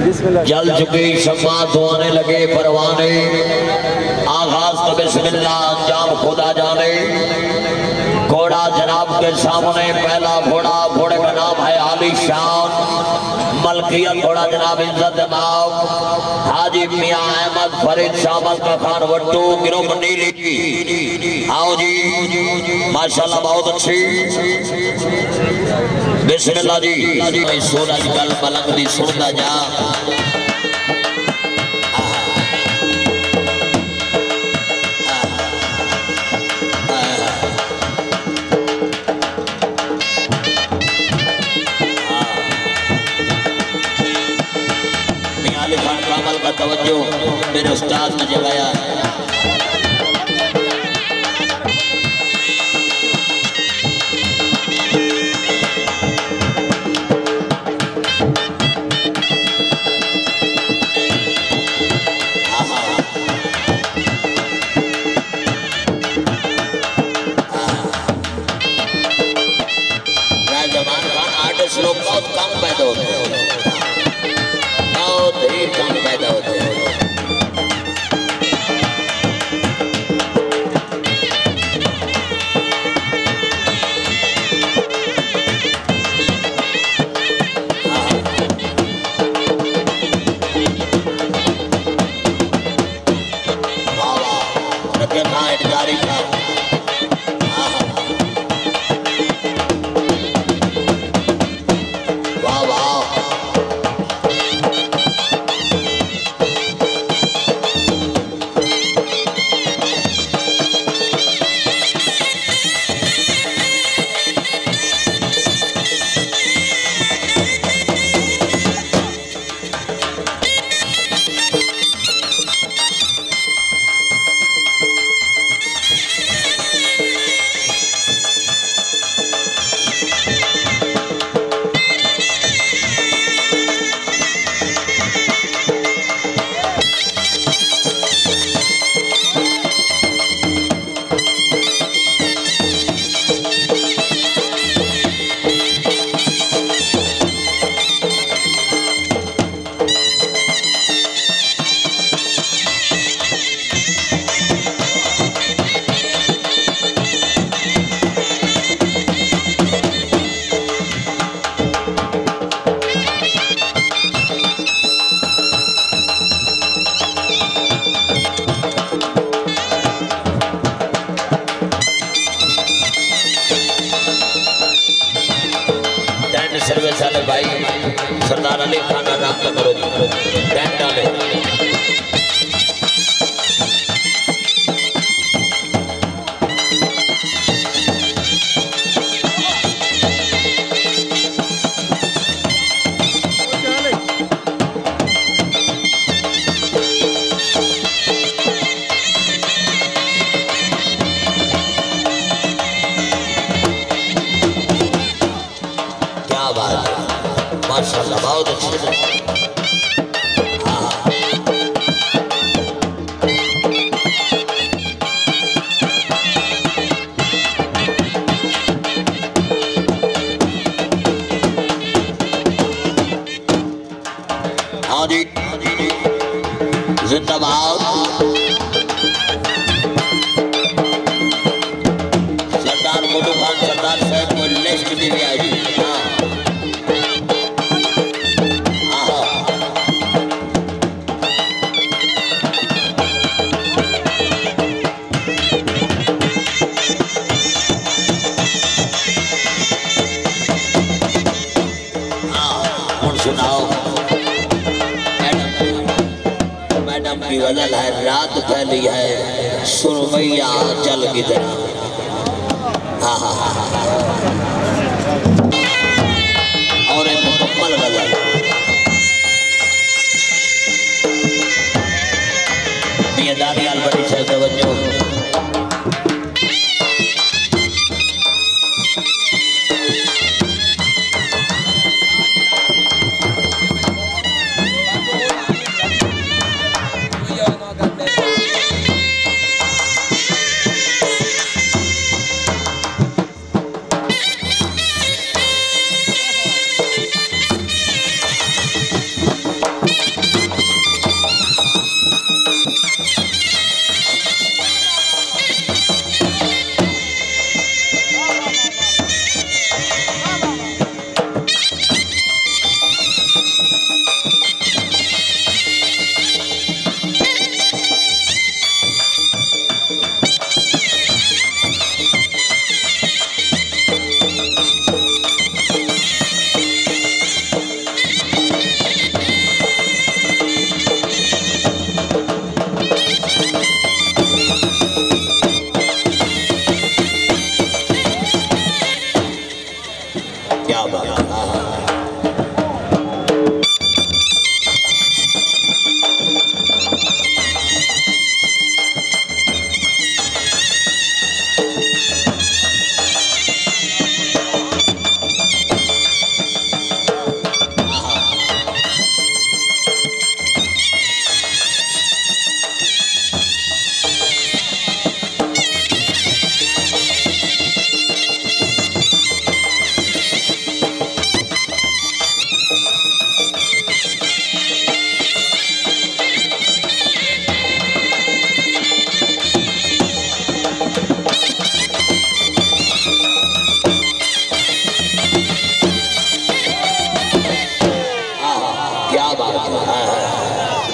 जल चुकी शम्मा धुआने लगे परवाने, आगाज तो बिस्मिल्लाह अंजाम खुदा जाने। घोड़ा जनाब के सामने पहला घोड़ा, घोड़े का नाम है आली शान। मलकियत घोड़ा जनाब इज्जत बाब हाजी मियां अहमद फरीद शामल का खान वट्टू गिरोह नीली। आओ जी माशाल्लाह बहुत अच्छी। बिस्मिल्लाह जी। सूरज कल पलंग दी सुनदा जा का तवज्जो मेरे उस्ताद ने जगाया। जमान खान आर्टिस्ट लोग बहुत कम पैदा होते हैं, बहुत ही कम पैदा होते हैं। सर्विस वाले भाई सरदार अली खान नाम का करो टेंट डाले। माशाल्लाह बहुत अच्छे। हाँ जी जिंदाबाद। सरदार मोटू खान सरदार साहब को लिस्ट दी गई है। मैडम की गजल है रात फैली है सुरमैया चल की तरह। और एक मुकम्मल गजल ये दानियाल बड़ी से तवज्जो। क्या बात है।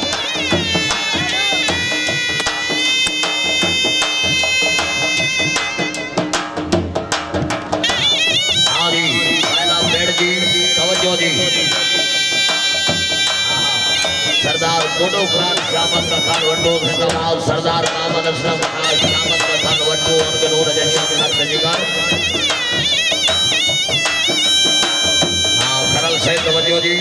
सरदार दोनों खान शामत का खान वट्टो जिंदाबाद। सरदार मोहम्मद असलम खान शामत का खान वट्टो उनके नूर जजीकार। हाँ खरल से तवज्जो जी।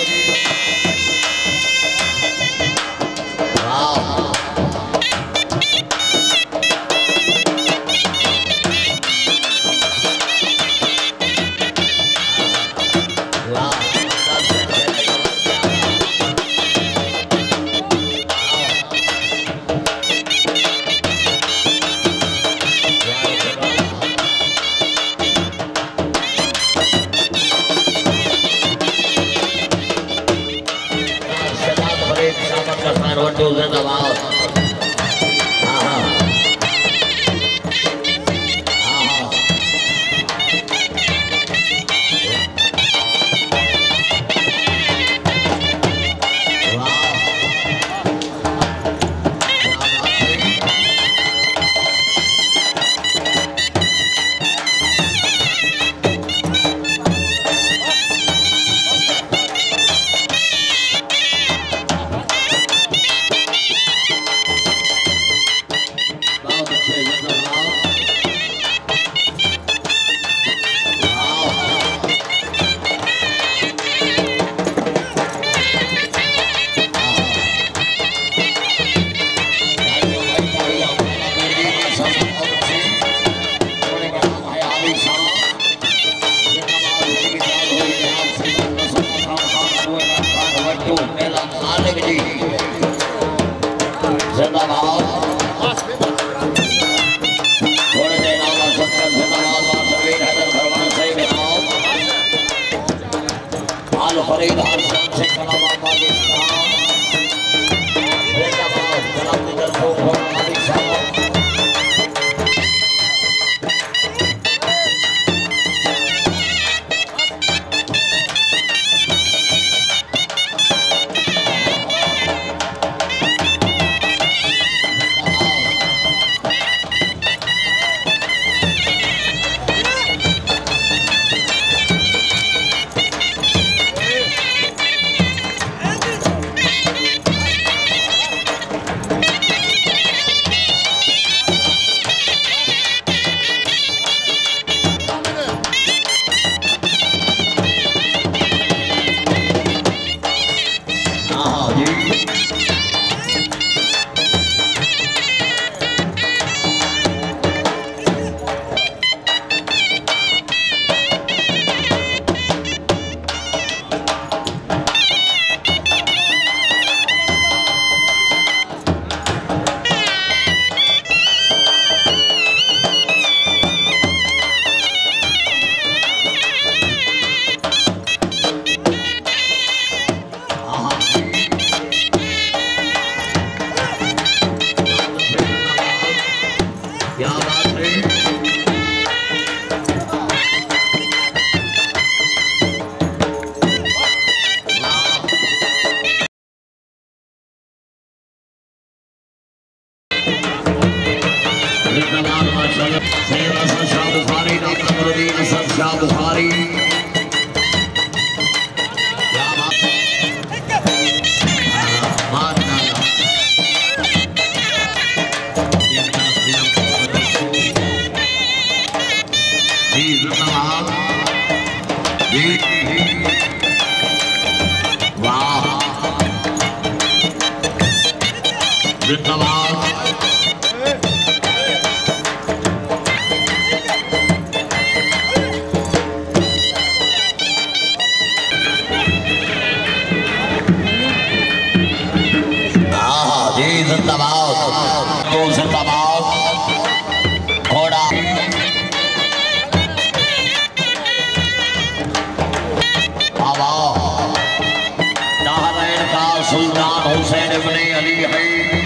सुल्तान हुसैन इब्ने अली है,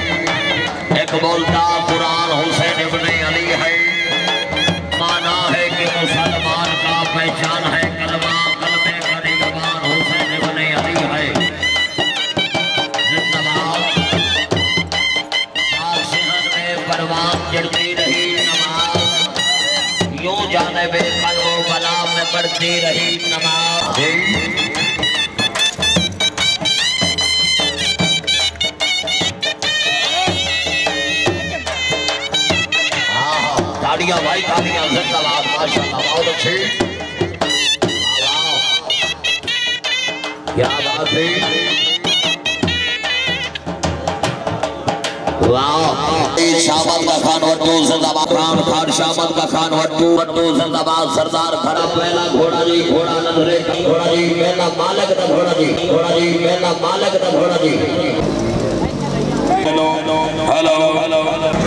एक बोलता कुरान हुसैन इब्ने अली है। माना है कि मुसलमान का पहचान है कलमा, कलमे का निगरान हुसैन इब्ने अली है। बहुत अच्छी क्या बात है शाबाद का खान वट्टू जिंदाबाद खान खान शाबाद का खान वट्टू वट्टू जिंदाबाद सरदार खड़ा पहला घोड़ा जी घोड़ा नजरे का घोड़ा जी मेला मालक दा घोड़ा जी मेला मालक दा घोड़ा जी हेलो हेलो हेलो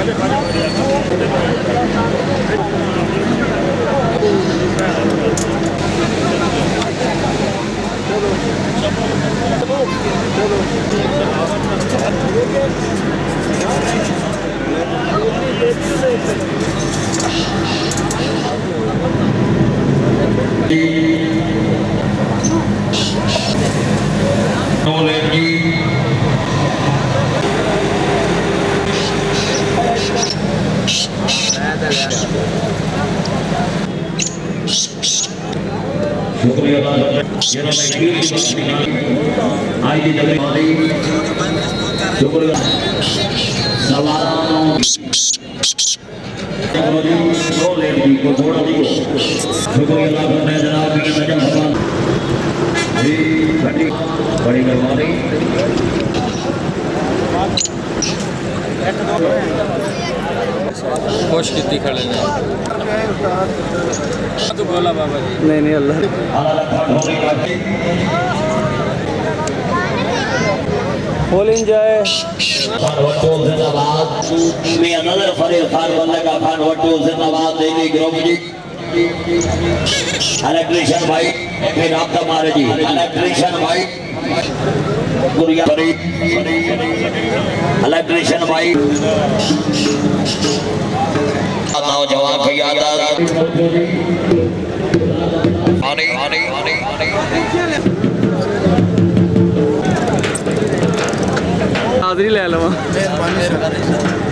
बड़ी मेहरबानी खुश की खड़े ने तो बोला बाबा जी नहीं अल्लाह फुल एंजॉय वट्टू जिंदाबाद मैं नजर फरीद खान वाले का खान वट्टू जिंदाबाद देवी ग्रुप जी इलेक्ट्रिशियन भाई फिर आपका मारे जी इलेक्ट्रिशियन भाई गुड़िया फरीद इलेक्ट्रिशियन भाई नौजवान की याद आने हाजिरी ले लवा